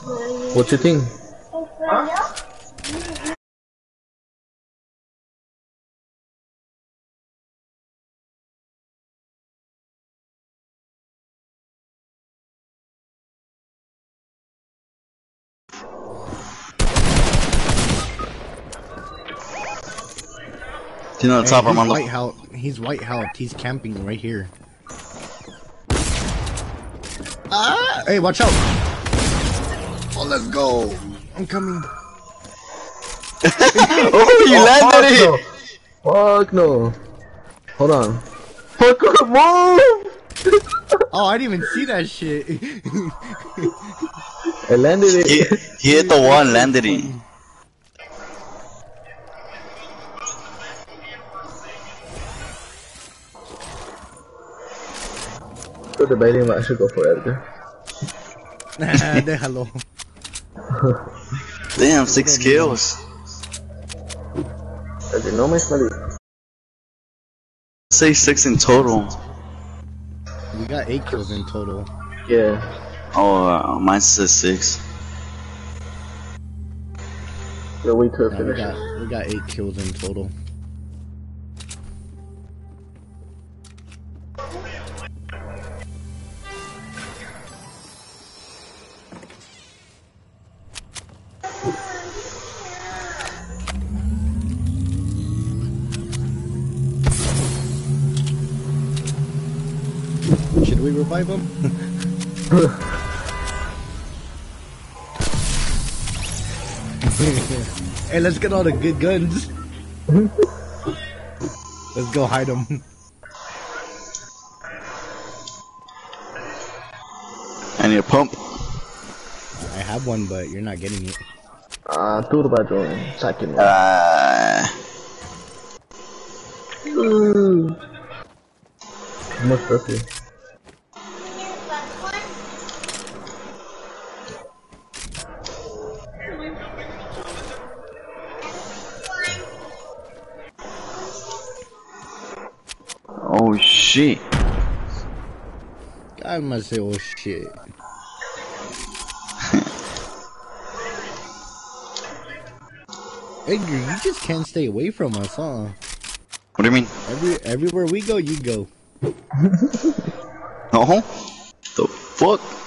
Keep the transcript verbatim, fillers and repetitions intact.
What you think? You know, the hey, top he's Armando. white health. He's white health. He's camping right here. Ah! Hey, watch out! Oh, let's go! I'm coming. Oh, you Oh, landed it! no. Fuck no! Hold on. Fuck no! Move! Oh, I didn't even see that shit. I landed it. He, he hit the one, landed it. Still debating if I should go for Edgar. Déjalo. Damn, six kills. Edgar, no me smelly. Say six in total. We got eight kills in total. Yeah. Oh, uh, mine says six. Yeah, we could No, we finish got it. we got eight kills in total. Should we revive him? Hey, let's get all the good guns. Let's go hide them. I need a pump. I have one, but you're not getting it. Ah, turba drone. Second one. Uh, Ooh. Much better. oh shit. I must say, oh shit. Edgar, you just can't stay away from us, huh? What do you mean? Every everywhere we go, you go. No? The fuck?